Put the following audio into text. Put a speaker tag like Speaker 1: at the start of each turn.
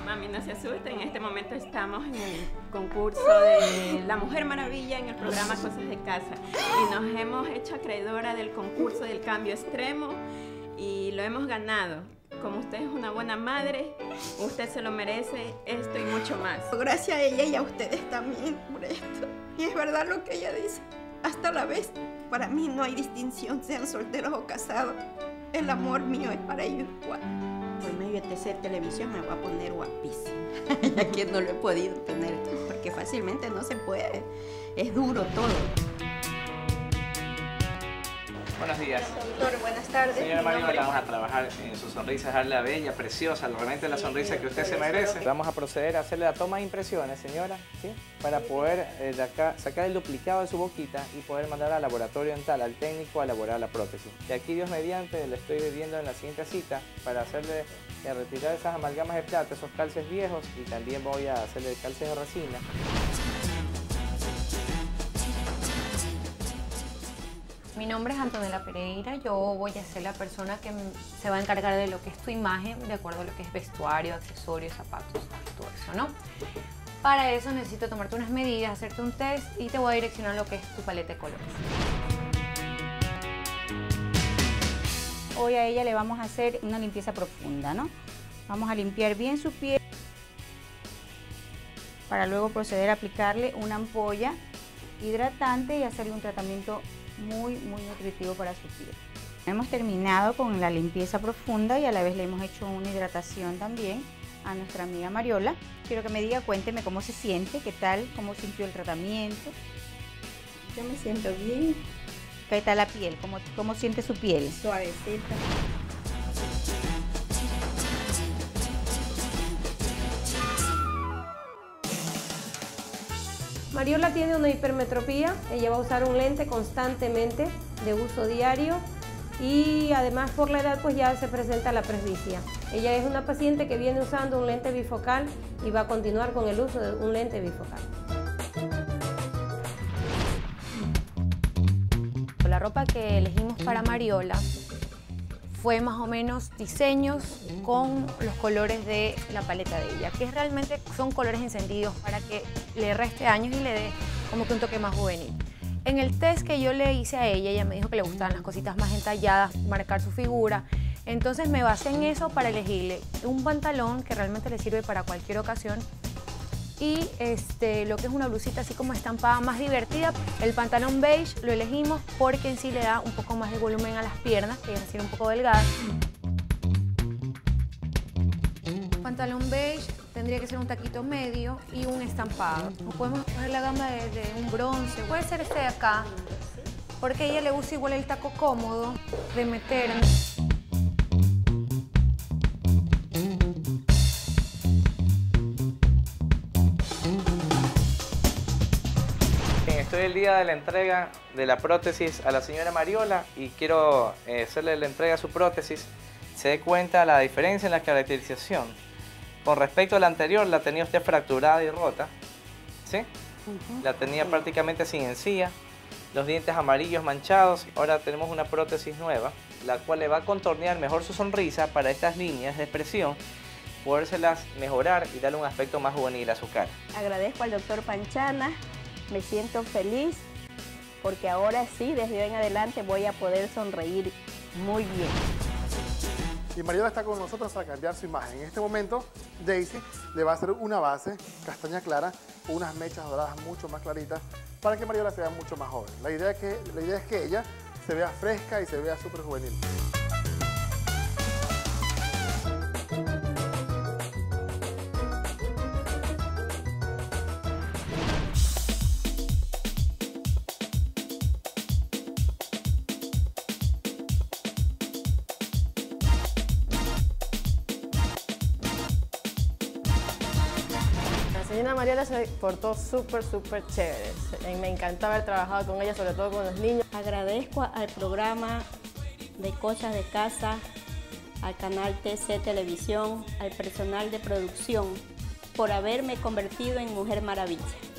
Speaker 1: Mami, no se asusten, en este momento estamos en el concurso de La Mujer Maravilla en el programa Cosas de Casa y nos hemos hecho acreedora del concurso del cambio extremo y lo hemos ganado. Como usted es una buena madre, usted se lo merece esto y mucho más.
Speaker 2: Gracias a ella y a ustedes también por esto. Y es verdad lo que ella dice. Hasta la vez, para mí no hay distinción, sean solteros o casados. El amor mío es para ellos igual. Por medio de TC Televisión me voy a poner guapísima. Y aquí no lo he podido tener, porque fácilmente no se puede. Es duro todo.
Speaker 3: Buenos días.
Speaker 2: Doctor, buenas tardes.
Speaker 3: Señora Mariola, vamos a trabajar en su sonrisa, dejarla bella, preciosa, realmente la sonrisa que usted se merece. Vamos a proceder a hacerle la toma de impresiones, señora, ¿sí? Para poder de acá sacar el duplicado de su boquita y poder mandar al laboratorio dental, al técnico, a elaborar la prótesis. Y aquí, Dios mediante, le estoy viendo en la siguiente cita para hacerle retirar esas amalgamas de plata, esos calces viejos, y también voy a hacerle calces de resina.
Speaker 4: Mi nombre es Antonella Pereira, yo voy a ser la persona que se va a encargar de lo que es tu imagen, de acuerdo a lo que es vestuario, accesorios, zapatos, todo eso, ¿no? Para eso necesito tomarte unas medidas, hacerte un test y te voy a direccionar lo que es tu paleta de colores.
Speaker 5: Hoy a ella le vamos a hacer una limpieza profunda, ¿no? Vamos a limpiar bien su piel para luego proceder a aplicarle una ampolla hidratante y hacerle un tratamiento muy nutritivo para su piel. Hemos terminado con la limpieza profunda y a la vez le hemos hecho una hidratación también a nuestra amiga Mariola. Quiero que me diga, cuénteme cómo se siente, qué tal, cómo sintió el tratamiento.
Speaker 2: Yo me siento bien.
Speaker 5: ¿Qué tal la piel? ¿Cómo siente su piel?
Speaker 2: Suavecita.
Speaker 6: Mariola tiene una hipermetropía, ella va a usar un lente constantemente de uso diario y además por la edad pues ya se presenta la presbicia. Ella es una paciente que viene usando un lente bifocal y va a continuar con el uso de un lente bifocal.
Speaker 4: La ropa que elegimos para Mariola fue más o menos diseños con los colores de la paleta de ella, que realmente son colores encendidos para que le reste años y le dé como que un toque más juvenil. En el test que yo le hice a ella me dijo que le gustaban las cositas más entalladas, marcar su figura, entonces me basé en eso para elegirle un pantalón que realmente le sirve para cualquier ocasión y lo que es una blusita así como estampada más divertida. El pantalón beige lo elegimos porque en sí le da un poco más de volumen a las piernas, que es así un poco delgadas. Pantalón beige tendría que ser un taquito medio y un estampado. O podemos coger la gama de un bronce, puede ser este de acá, porque a ella le gusta igual el taco cómodo de meter.
Speaker 3: Estoy el día de la entrega de la prótesis a la señora Mariola y quiero hacerle la entrega a su prótesis. Se dé cuenta la diferencia en la caracterización. Con respecto a la anterior, la tenía usted fracturada y rota, ¿sí? La tenía prácticamente sin encía, los dientes amarillos manchados. Ahora tenemos una prótesis nueva, la cual le va a contornear mejor su sonrisa para estas líneas de expresión, podérselas mejorar y darle un aspecto más juvenil a su cara.
Speaker 2: Agradezco al doctor Panchana. Me siento feliz porque ahora sí, desde hoy en adelante voy a poder sonreír muy bien.
Speaker 7: Y Mariola está con nosotros para cambiar su imagen. En este momento, Daisy le va a hacer una base castaña clara, unas mechas doradas mucho más claritas, para que Mariola se vea mucho más joven. La idea es que ella se vea fresca y se vea súper juvenil.
Speaker 6: La señora Mariola se portó súper chévere. Me encantó haber trabajado con ella, sobre todo con los niños.
Speaker 2: Agradezco al programa de Cosas de Casa, al canal TC Televisión, al personal de producción, por haberme convertido en Mujer Maravilla.